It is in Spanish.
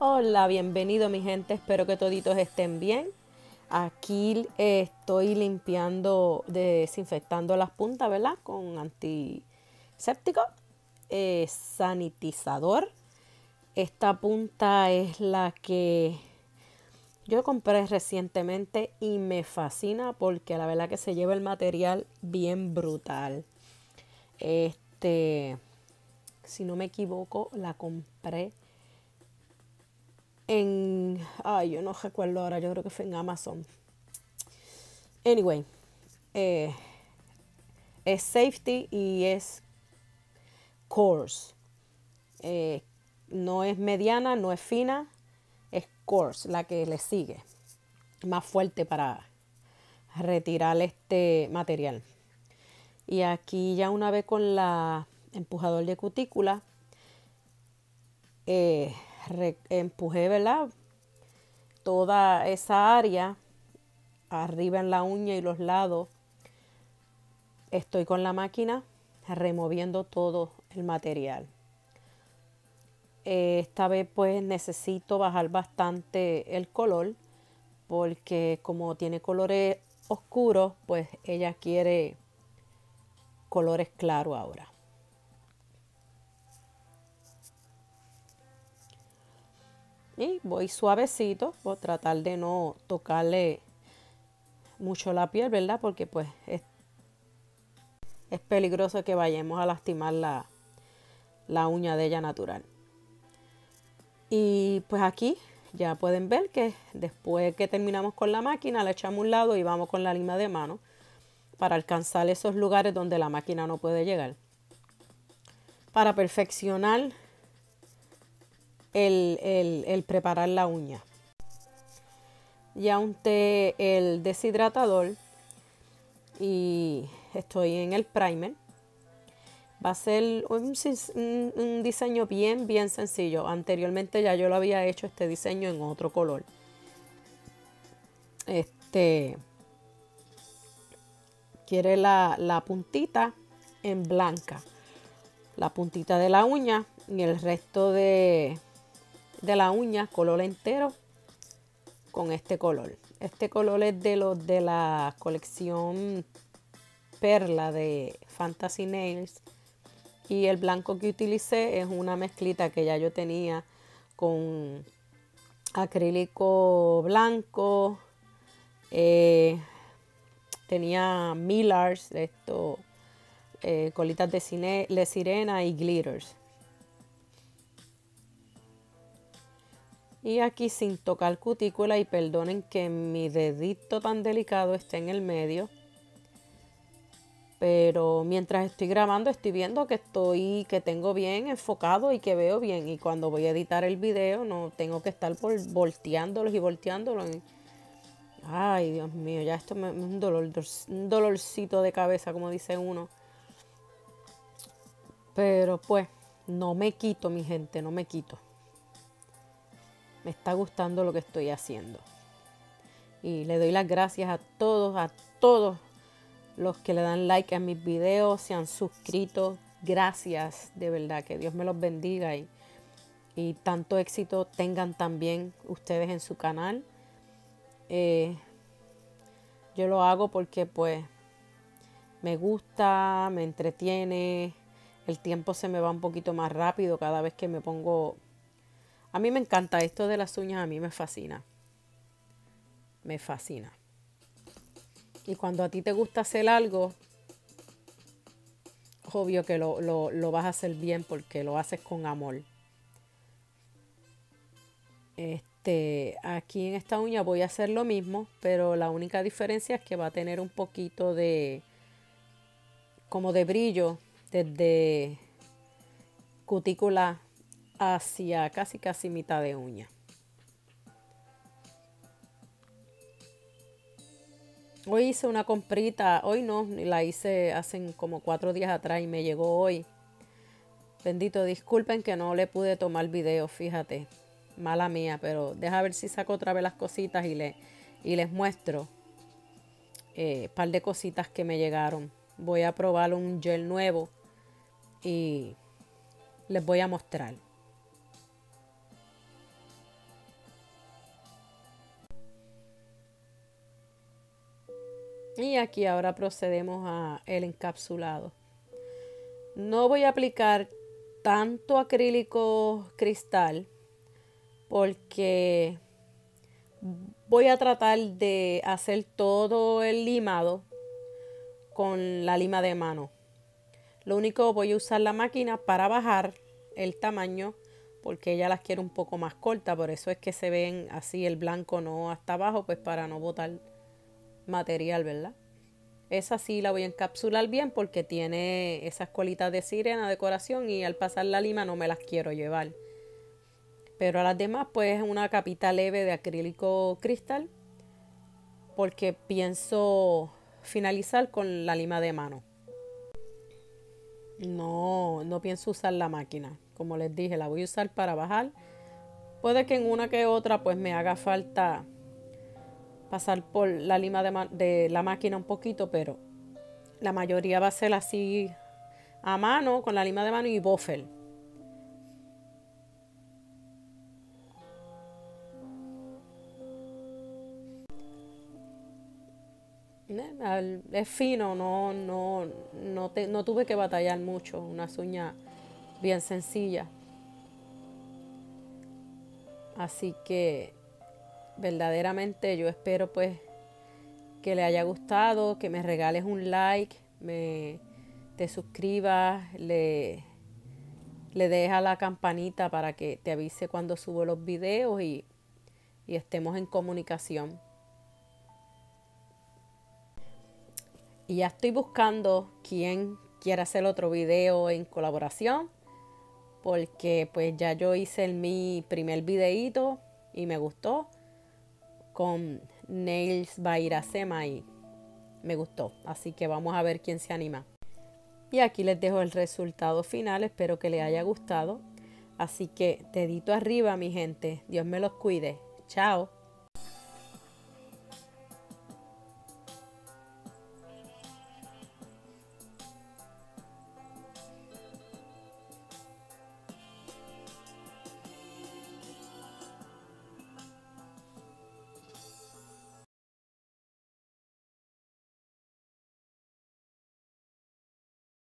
Hola, bienvenido mi gente, espero que toditos estén bien. Aquí estoy limpiando, desinfectando las puntas, ¿verdad? Con antiséptico, sanitizador. Esta punta es la que yo compré recientemente y me fascina porque la verdad que se lleva el material bien brutal. Este, si no me equivoco, la compré yo no recuerdo ahora, yo creo que fue en Amazon. Anyway, eh, es safety y es coarse. Eh, no es mediana, no es fina, es coarse, la que le sigue. Más fuerte para retirar este material. Y aquí ya una vez con la empujador de cutícula, empujé, ¿verdad? Toda esa área, arriba en la uña y los lados. Estoy con la máquina removiendo todo el material. Esta vez pues necesito bajar bastante el color porque como tiene colores oscuros, pues ella quiere colores claros ahora. Y voy suavecito, por tratar de no tocarle mucho la piel, ¿verdad? Porque pues es peligroso que vayamos a lastimar la uña de ella natural. Y pues aquí ya pueden ver que después que terminamos con la máquina, la echamos a un lado y vamos con la lima de mano para alcanzar esos lugares donde la máquina no puede llegar. Para perfeccionar el preparar la uña. Ya unté el deshidratador y estoy en el primer. Va a ser un diseño bien sencillo. Anteriormente ya yo lo había hecho este diseño en otro color. Quiere la puntita en blanca. La puntita de la uña y el resto de la uña color entero con este color. Este color es de los de la colección Perla de Fantasy Nails. Y el blanco que utilicé es una mezclita que ya yo tenía con acrílico blanco. Tenía millars, colitas de sirena y glitters. Y aquí sin tocar cutícula, y perdonen que mi dedito tan delicado esté en el medio. Pero mientras estoy grabando estoy viendo que tengo bien enfocado y que veo bien. Y cuando voy a editar el video no tengo que estar volteándolos y volteándolos. Ay, Dios mío, ya esto es un dolorcito de cabeza, como dice uno. Pero pues, no me quito, mi gente, no me quito. Me está gustando lo que estoy haciendo. Y le doy las gracias a todos los que le dan like a mis videos, se han suscrito. Gracias, de verdad, que Dios me los bendiga y tanto éxito tengan también ustedes en su canal. Yo lo hago porque pues me gusta, me entretiene, el tiempo se me va un poquito más rápido cada vez que me pongo. A mí me encanta esto de las uñas, a mí me fascina. Me fascina. Y cuando a ti te gusta hacer algo, obvio que lo vas a hacer bien porque lo haces con amor. Aquí en esta uña voy a hacer lo mismo, pero la única diferencia es que va a tener un poquito como de brillo desde cutícula hacia casi mitad de uña. Hoy hice una comprita, hoy no, la hice hace como 4 días atrás y me llegó hoy. Bendito, disculpen que no le pude tomar video, fíjate, mala mía, pero deja ver si saco otra vez las cositas y les muestro par de cositas que me llegaron. Voy a probar un gel nuevo y les voy a mostrar. Y aquí ahora procedemos a el encapsulado. No voy a aplicar tanto acrílico cristal porque voy a tratar de hacer todo el limado con la lima de mano. Lo único, voy a usar la máquina para bajar el tamaño porque ella las quiere un poco más corta, por eso es que se ven así el blanco no hasta abajo, pues para no botar material, ¿verdad? Esa sí la voy a encapsular bien porque tiene esas colitas de sirena decoración y al pasar la lima no me las quiero llevar. Pero a las demás pues una capita leve de acrílico cristal porque pienso finalizar con la lima de mano. No pienso usar la máquina. Como les dije, la voy a usar para bajar. Puede que en una que otra pues me haga falta pasar por la lima de la máquina un poquito, pero la mayoría va a ser así a mano, con la lima de mano y bofel. Es fino, no tuve que batallar mucho, unas uñas bien sencillas. Así que verdaderamente yo espero pues que le haya gustado, que me regales un like, te suscribas, le des a la campanita para que te avise cuando subo los videos y estemos en comunicación. Y ya estoy buscando quién quiera hacer otro video en colaboración, porque pues ya yo hice mi primer videíto y me gustó con Nails by Iracema y me gustó. Así que vamos a ver quién se anima. Y aquí les dejo el resultado final, espero que les haya gustado. Así que dedito arriba, mi gente. Dios me los cuide. Chao.